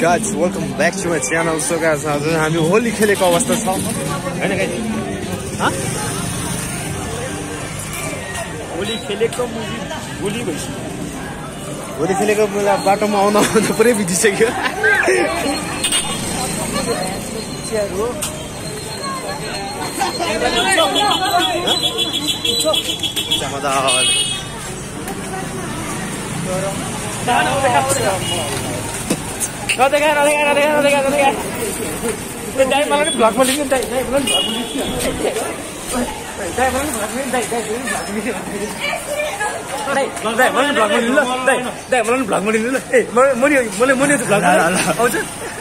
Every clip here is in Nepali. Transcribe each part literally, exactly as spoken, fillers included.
guys, welcome back to my channel. So guys, हामी होली खेलेको अवस्था छ हैन गाइस? ह? होली खेलेको मुजी होली भइसक्यो। होली खेलेको बेला बाटोमा आउन आउन पुरै बितिसक्यो। समाधान नदेखा नदेखा नदेखा नदेखा नदेखा त्यो दाइ मलाई नि भ्लगमा लिनु दाइ दाइ मलाई नि भ्लगमा लिनु दाइ मलाई नि भ्लगमा दाइ दाइ दाइ मलाई नि भ्लगमा लिनु ल दाइ दाइ मलाई नि भ्लगमा लिनु ल ए म म नि मलाई म नि भ्लग आउँछ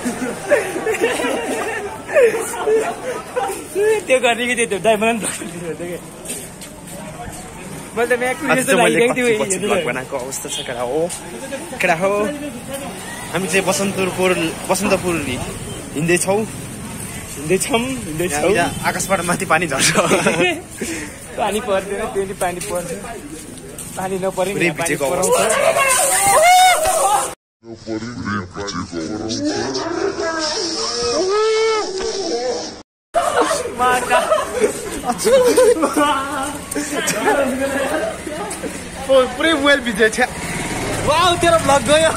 त्यो गर्ने कि त्यो दाइ मलाई नि भ्लगमा लिनु भन्दै के मैले त म्याक यस्तो लागिरहेको थियो भ्लग बनाएको अवस्था छ केटा हो केटा हो हामी चाहिँ बसन्तपुर बसन्तपुर हिँड्दैछौँ हिँड्दैछौँ हिँड्दैछौँ आकाशबाट माथि पानी झर्छ पानी पर्दैन त्यो नि पानी पर्छ पानी नपरे नि पानी पराउँछ माका पुरै मोबाइल भिज्यो छ वाउ तेरो भ्लग गयो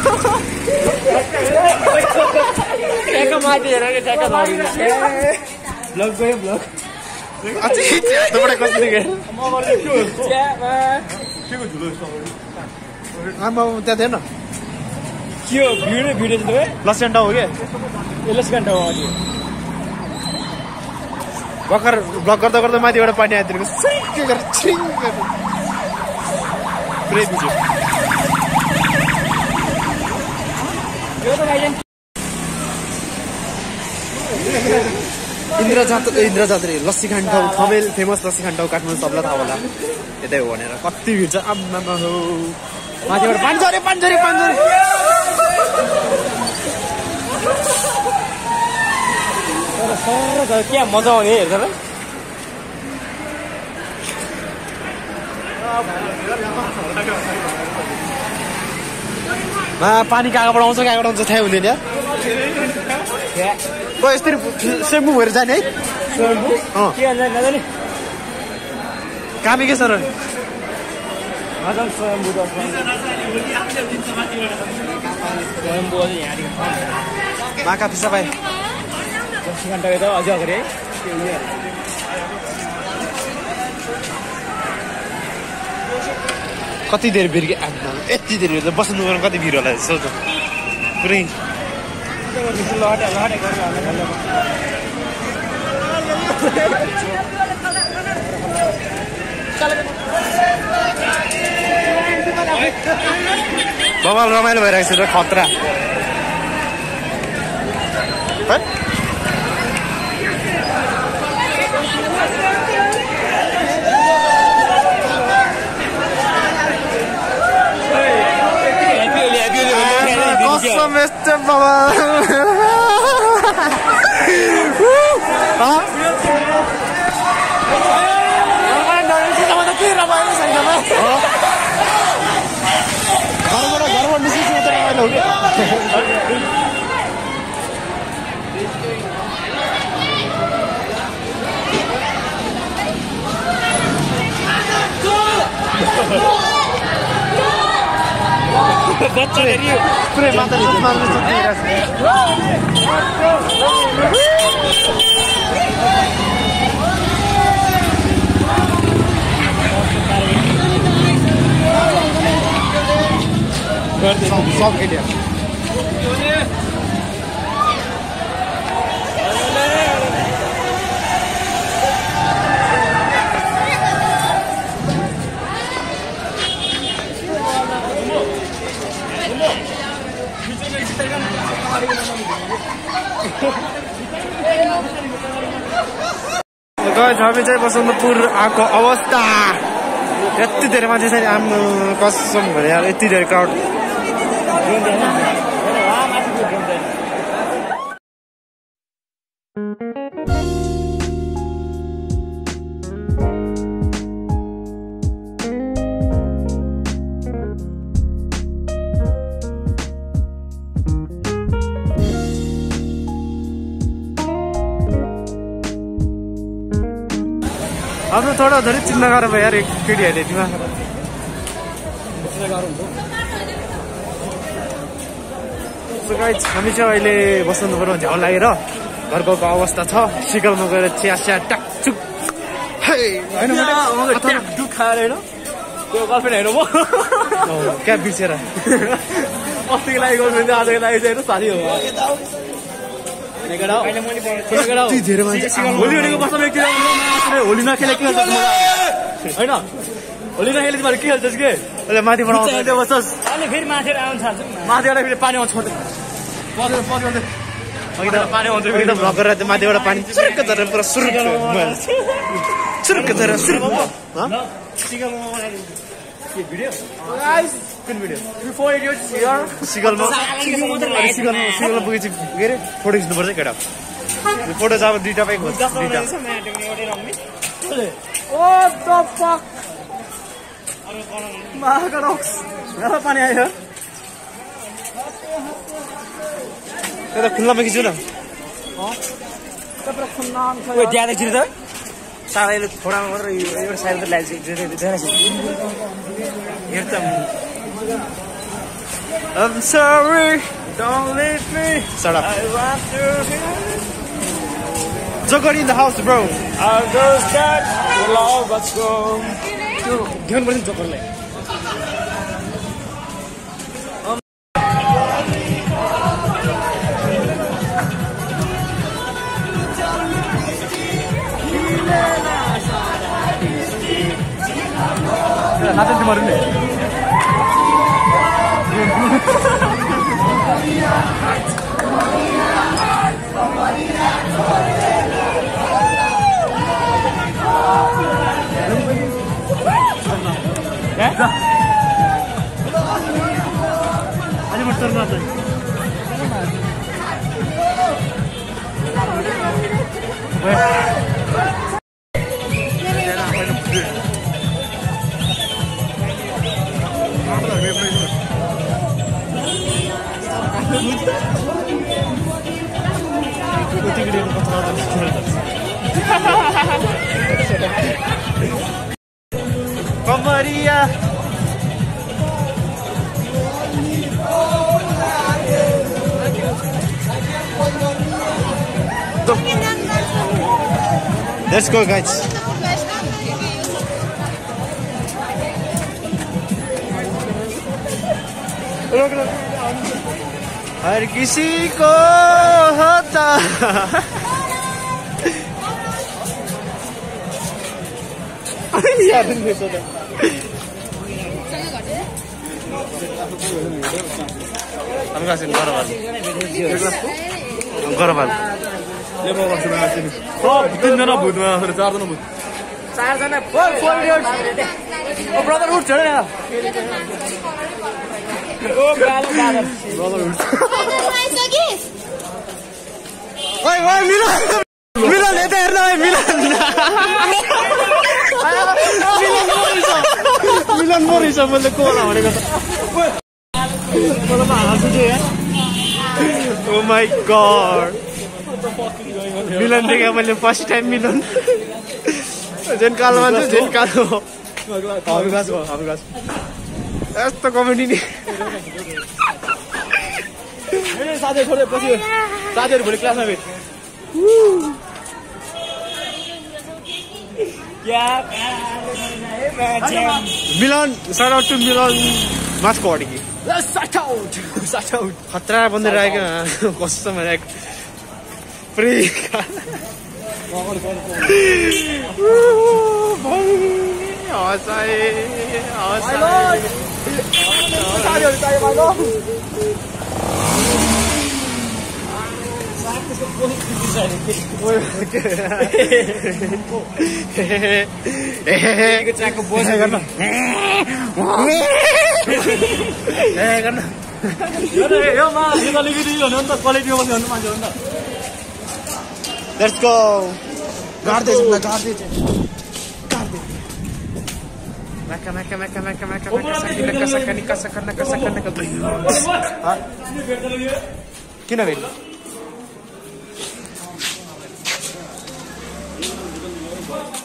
ठ्याक्क माथि हेर के ठ्याक्क भ्लग गयो भ्लग अझै तपाईँ कसरी गयो म गर्छु के को झुलो आमा त्यहाँ थिएन के हो भिडियो भिडियो चाहिँ तपाईँ लसघण्टा हो के ए लसघण्टा हो हजुर भर्खर भ्लग गर्दा गर्दा माथिबाट पानी आइदिएको के गरेर छिङ पुरै भिज्यो इन्द्र जात इन्द्र जात्रे लस्सी खान्ठाउ थमेल फेमस लस्सी खान्ठाउ काठमाडौँ सबलाई थाहा होला यतै हो भनेर कति भिड छ आम्मामा हो माथिबाट पानी झऱ्यो पानी झऱ्यो पानी झऱ्यो क्या मजा आउने हेर्छ र पानी कहाँबाट आउँछ कहाँबाट आउँछ थाहै हुँदैन यार यस्तरी सेम्पू भएर जाने है कामी के सर माका पिसा भाइ दस घन्टा त अझ अगाडि है कति देर भिड यति देर भिड बस्नु गर्नु कति भिड होला सोच पुरै बबाल रमाइलो भइरहेको छ र खतरा Mister Baba. बच्चा हेरियो पुरै मात्र मार्नु सक्दिरहेछ सब खेल्यो गाइस हामी चाहिँ बसन्तपुर आएको अवस्था यति धेरै मान्छे छ नि आम कसम भने यार यति धेरै क्राउड अब थोड़ा धेरै चिन्ह गरेर भयो यार केटीहरूले दिमाग हामी चाहिँ अहिले बसन्तपुरमा झ्याउ लागेर घरको अवस्था छ सिकलमा गएर चिया चिया टाकचुक खाएर त्यो गर्लफ्रेन्ड हेर्नु भयो क्या बिर्सेर अस्तिको लागि गर्लफ्रेन्ड आजको लागि चाहिँ हेर्नु साथी हो होली भनेको बस्छ व्यक्ति होली नखेले के खेल्छ होइन होली नखेले तिमीहरू के खेल्छस् के माथिबाट बस्छस् फेरि माथि आउनु थाल्छ माथिबाट फेरि पानी आउँछ पानी आउँछ एकदम भगर माथिबाट पानी सुरुक्क झरेर पुरा सुरुक्क सुरुक्क झरेर सुरुक्क सिगलमा सिगलमा पुगेपछि के अरे फोटो खिच्नुपर्छ केटा फोटो चाहिँ अब दुईटा पाइ खोज्छ दुईटा पानी आयो त्यता खुल्लामा खिच्नु न त्यहाँ देखिनु त साह्रै थोडामा मात्र एउटा साइड त लाग्छ I'm sorry, don't leave me. Shut up. I want to Joker in the house, bro. I'll go start the love, let's go. Give me one Joker. Natin di marunong. Ya? Ada motor natin. Maria. Let's go, guys. हर किसी को होता याद नहीं सोचा हम का सिन गरबाल गरबाल ले म गर्छु माथि नि सब तीन जना भूतमा चार जना भूत चार जना four four years oh brother उठ छोड न ओ ब्रदर ब्रदर ब्रदर उठ ओइ ओइ मिलन मिलन यता हेर्न ओइ मिलन मिलन मरेछ मैले कोला भनेको त मलाई हाँसु थियो यार ओ माय गॉड मिलन देखेँ मैले फर्स्ट टाइम मिलन जेन कालो मान्छ जेन कालो हबिगास भयो हबिगास यस्तो कमेडी नि साथी छोडेर पछि साथीहरू भोलि क्लासमा भेट Milan shout out to Milan मास्को अडिकी shout out shout out खतरा बन्दै रहेको कस्तो मलाई फ्री हसाए हसाए साथीहरू चाहियो मागो Let's go. Garde, na garde. Garde. Maka maka maka maka maka maka sakit nak sakit nak sakit nak sakit nak. Hah? Kina vel?